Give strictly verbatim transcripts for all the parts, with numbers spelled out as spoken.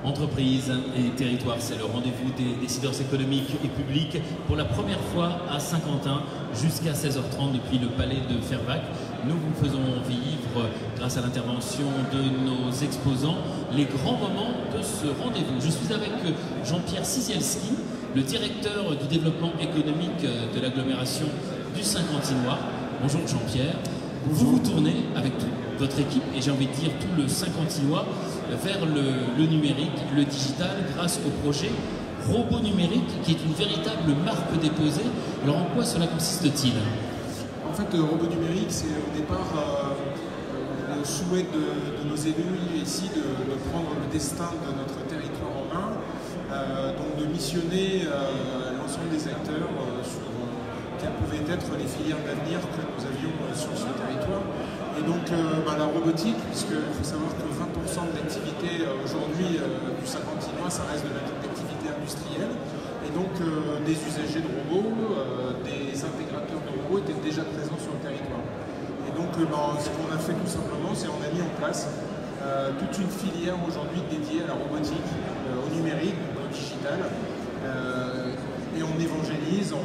Entreprises et territoires, c'est le rendez-vous des décideurs économiques et publics pour la première fois à Saint-Quentin jusqu'à seize heures trente depuis le palais de Fervaques. Nous vous faisons vivre, grâce à l'intervention de nos exposants, les grands moments de ce rendez-vous. Je suis avec Jean-Pierre Ciesielski, le directeur du développement économique de l'agglomération du Saint-Quentinois. Bonjour Jean-Pierre. Vous vous tournez avec toute votre équipe, et j'ai envie de dire tout le Saint-Quentinois, vers le, le numérique, le digital, grâce au projet Robot Numérique, qui est une véritable marque déposée. Alors en quoi cela consiste-t-il? En fait, le Robot Numérique, c'est au départ euh, le souhait de, de nos élus ici de, de prendre le destin de notre territoire en main, euh, donc de missionner euh, l'ensemble des acteurs euh, sur euh, quelles pouvaient être les filières d'avenir que nous avions euh, sur ce territoire. Et donc euh, bah, la robotique, puisqu'il faut savoir que vingt pour cent de l'activité euh, aujourd'hui euh, du Saint-Quentinois, ça reste de l'activité industrielle. Et donc euh, des usagers de robots, euh, des intégrateurs de robots étaient déjà présents sur le territoire. Et donc euh, bah, ce qu'on a fait tout simplement, c'est qu'on a mis en place euh, toute une filière aujourd'hui dédiée à la robotique, euh, au numérique, au digital. Euh, et on évangélise, on,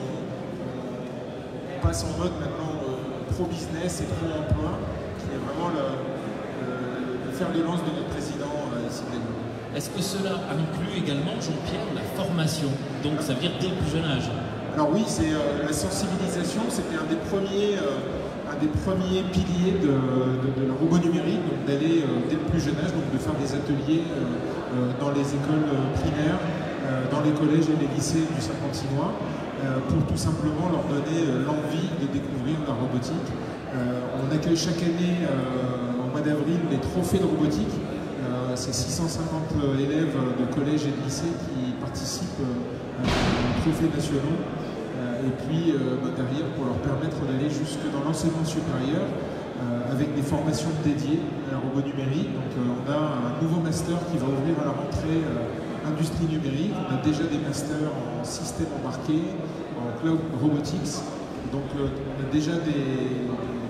on passe en mode maintenant euh, pro-business et pro-emploi, qui est vraiment le, le, le fer de lance de notre président euh, ici de l'Église. Est-ce que cela inclut également, Jean-Pierre, la formation? Donc ça veut dire dès le plus jeune âge? Alors oui, c'est euh, la sensibilisation, c'était un des premiers, euh, un des premiers piliers de, de, de la robot numérique, donc d'aller euh, dès le plus jeune âge, donc de faire des ateliers euh, euh, dans les écoles primaires, euh, dans les collèges et les lycées du Saint-Quentinois, euh, pour tout simplement leur donner euh, l'envie de découvrir la robotique. Euh, on accueille chaque année, euh, au mois d'avril, les trophées de robotique. Euh, c'est six cent cinquante élèves de collège et de lycée qui participent euh, aux trophées nationaux. Euh, et puis euh, bah, derrière, pour leur permettre d'aller jusque dans l'enseignement supérieur euh, avec des formations dédiées à la robot numérique. Donc euh, on a un nouveau master qui va ouvrir à la rentrée euh, industrie numérique. On a déjà des masters en système embarqué, en cloud robotics. Donc euh, on a déjà des,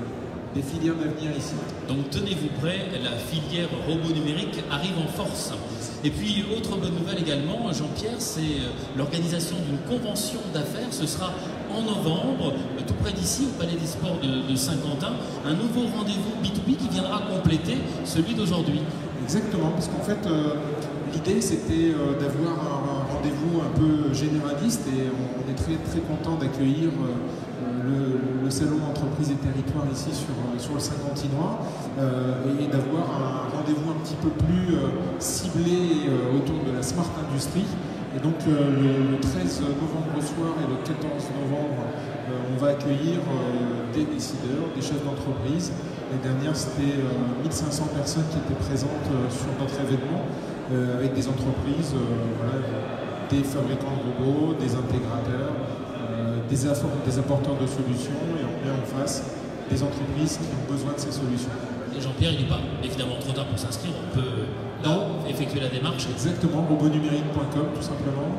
des filières d'avenir ici. Donc tenez-vous prêts, la filière robot numérique arrive en force. Et puis autre bonne nouvelle également, Jean-Pierre, c'est l'organisation d'une convention d'affaires. Ce sera en novembre, tout près d'ici, au Palais des Sports de, de Saint-Quentin, un nouveau rendez-vous B deux B qui viendra compléter celui d'aujourd'hui. Exactement, parce qu'en fait, euh, l'idée c'était euh, d'avoir un, un rendez-vous un peu généraliste, et on, on est très très content d'accueillir euh, le, le salon entreprises et territoires ici sur, sur le Saint-Quentinois, euh, et d'avoir un rendez-vous un petit peu plus euh, ciblé euh, autour de la Smart Industry. Et donc euh, le, le treize novembre au soir et le quatorze novembre, euh, on va accueillir euh, des décideurs, des chefs d'entreprise. Les dernières, c'était euh, mille cinq cents personnes qui étaient présentes euh, sur notre événement, euh, avec des entreprises, euh, voilà, des fabricants de robots, des intégrateurs, euh, des, des apporteurs de solutions, et on met en face des entreprises qui ont besoin de ces solutions. Et Jean-Pierre, il n'est pas évidemment trop tard pour s'inscrire, on peut là, effectuer la démarche. Exactement, robot numérique point com tout simplement.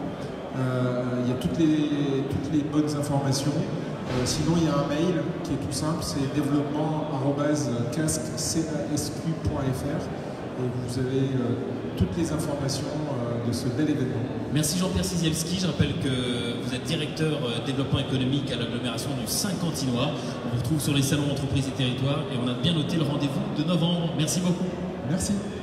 Euh, il y a toutes les, toutes les bonnes informations. Euh, sinon, il y a un mail qui est tout simple, c'est développement arobase casque point f r, et vous avez euh, toutes les informations euh, de ce bel événement. Merci Jean-Pierre Ciesielski. Je rappelle que vous êtes directeur euh, développement économique à l'agglomération du Saint-Quentinois. On vous retrouve sur les salons entreprises et territoires, et on a bien noté le rendez-vous de novembre. Merci beaucoup. Merci.